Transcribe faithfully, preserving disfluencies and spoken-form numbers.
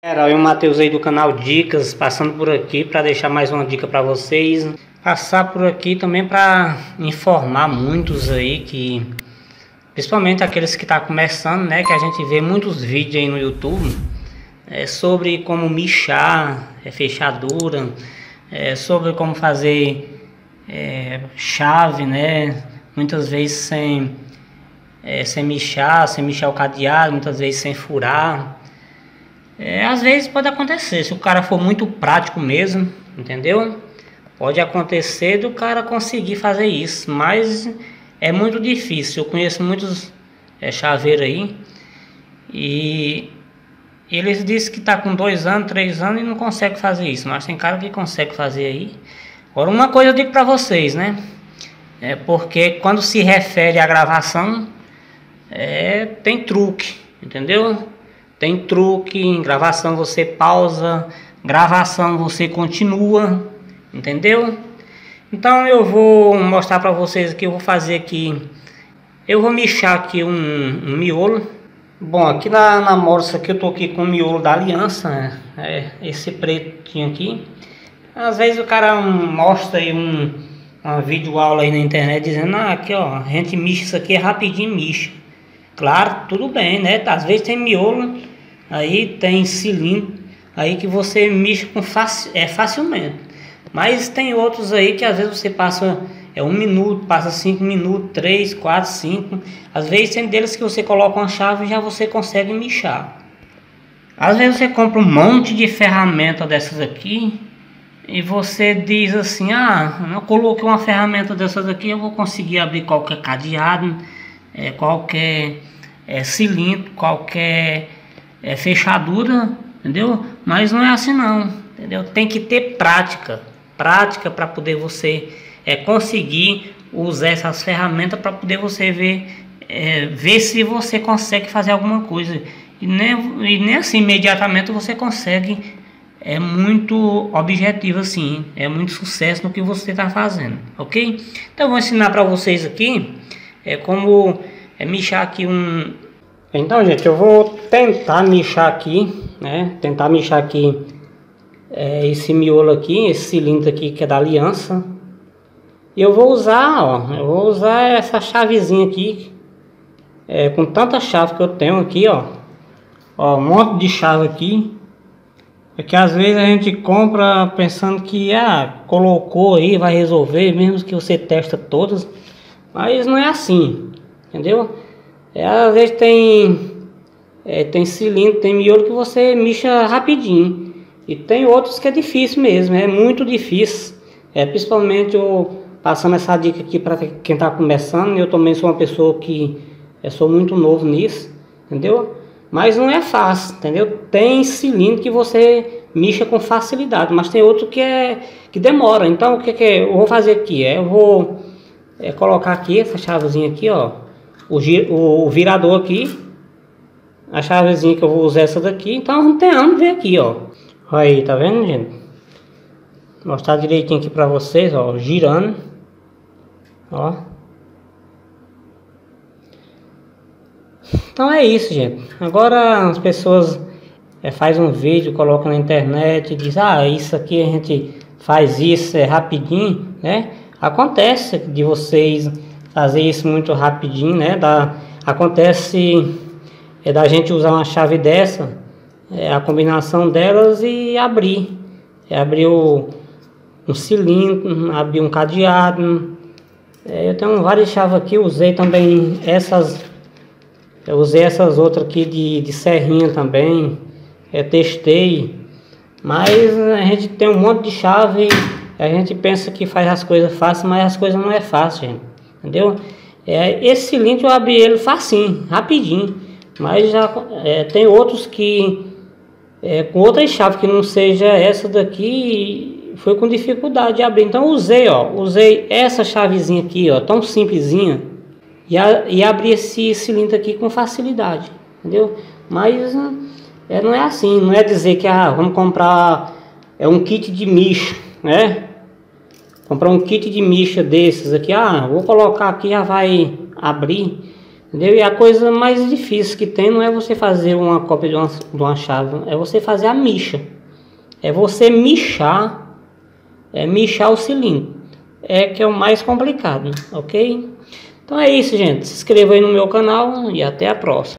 Galera, eu e o Matheus aí do canal Dicas, passando por aqui para deixar mais uma dica para vocês. Passar por aqui também para informar muitos aí que, principalmente aqueles que estão tá começando, né, que a gente vê muitos vídeos aí no YouTube é, sobre como mixar, é, fechadura, é, sobre como fazer é, chave, né, muitas vezes sem, é, sem mixar, sem mixar o cadeado, muitas vezes sem furar. É, às vezes pode acontecer, se o cara for muito prático mesmo, entendeu? Pode acontecer do cara conseguir fazer isso, mas é muito difícil. Eu conheço muitos é, chaveiros aí e eles dizem que tá com dois anos, três anos e não consegue fazer isso, mas tem cara que consegue fazer aí. Agora, uma coisa eu digo para vocês, né? É porque quando se refere à gravação, é, tem truque, entendeu? Tem truque, em gravação você pausa, gravação você continua, entendeu? Então eu vou mostrar para vocês aqui, eu vou fazer aqui, eu vou mixar aqui um, um miolo. Bom, aqui na, na morsa aqui eu tô aqui com o miolo da aliança, né? É esse pretinho aqui. Às vezes o cara mostra aí um, uma videoaula aí na internet dizendo, ah, aqui ó, a gente mixa isso aqui rapidinho, mixa. Claro, tudo bem, né? Às vezes tem miolo, aí tem cilindro, aí que você mixa com faci é, facilmente. Mas tem outros aí que às vezes você passa é, um minuto, passa cinco minutos, três, quatro, cinco. Às vezes tem deles que você coloca uma chave e já você consegue mixar. Às vezes você compra um monte de ferramenta dessas aqui e você diz assim, ah, eu coloquei uma ferramenta dessas aqui, eu vou conseguir abrir qualquer cadeado, é, qualquer é, cilindro, qualquer é, fechadura, entendeu? Mas não é assim não, entendeu? Tem que ter prática, prática para poder você é, conseguir usar essas ferramentas para poder você ver, é, ver se você consegue fazer alguma coisa. E nem, e nem assim imediatamente você consegue, é muito objetivo assim, é muito sucesso no que você está fazendo, ok? Então eu vou ensinar para vocês aqui é como é, mixar aqui um... Então, gente, eu vou tentar mixar aqui, né? Tentar mixar aqui é, esse miolo aqui, esse cilindro aqui que é da aliança. E eu vou usar, ó, eu vou usar essa chavezinha aqui, é, com tanta chave que eu tenho aqui, ó. Ó, um monte de chave aqui. É que às vezes a gente compra pensando que, ah, colocou aí, vai resolver, mesmo que você testa todas. Mas não é assim, entendeu? É, às vezes tem, é, tem cilindro, tem miolo que você mixa rapidinho. E tem outros que é difícil mesmo, é muito difícil. É, principalmente eu passando essa dica aqui para quem está começando. Eu também sou uma pessoa que é, sou muito novo nisso, entendeu? Mas não é fácil, entendeu? Tem cilindro que você mixa com facilidade, mas tem outro que, é, que demora. Então o que, que eu vou fazer aqui? É, eu vou é, colocar aqui essa chavezinha aqui, ó. O, o virador aqui, a chavezinha que eu vou usar essa daqui. Então não tem ângulo ver aqui, ó. Aí, tá vendo, gente? Vou mostrar direitinho aqui pra vocês, ó, girando, ó. Então é isso, gente. Agora as pessoas é, faz um vídeo, coloca na internet e diz, ah, isso aqui a gente faz isso é rapidinho, né? Acontece de vocês fazer isso muito rapidinho, né? Da, acontece é, da gente usar uma chave dessa, é, a combinação delas e abrir. É, abrir o, um cilindro, abrir um cadeado. É, eu tenho várias chaves aqui, usei também essas, eu usei essas outras aqui de, de serrinha também, é, testei. Mas a gente tem um monte de chave, a gente pensa que faz as coisas fáceis, mas as coisas não é fácil, gente. Entendeu? É, esse cilindro eu abri ele facinho, rapidinho. Mas já é, tem outros que é, com outras chaves que não seja essa daqui, foi com dificuldade de abrir. Então usei, ó, usei essa chavezinha aqui, ó, tão simplesinha, e, a, e abri esse cilindro aqui com facilidade, entendeu? Mas é, não é assim, não é dizer que ah, vamos comprar é um kit de mixa, né? Comprar um kit de mixa desses aqui, ah, vou colocar aqui, já vai abrir. Entendeu? E a coisa mais difícil que tem não é você fazer uma cópia de uma, de uma chave, é você fazer a micha. É você michar, é michar o cilindro. É que é o mais complicado, ok? Então é isso, gente. Se inscreva aí no meu canal e até a próxima.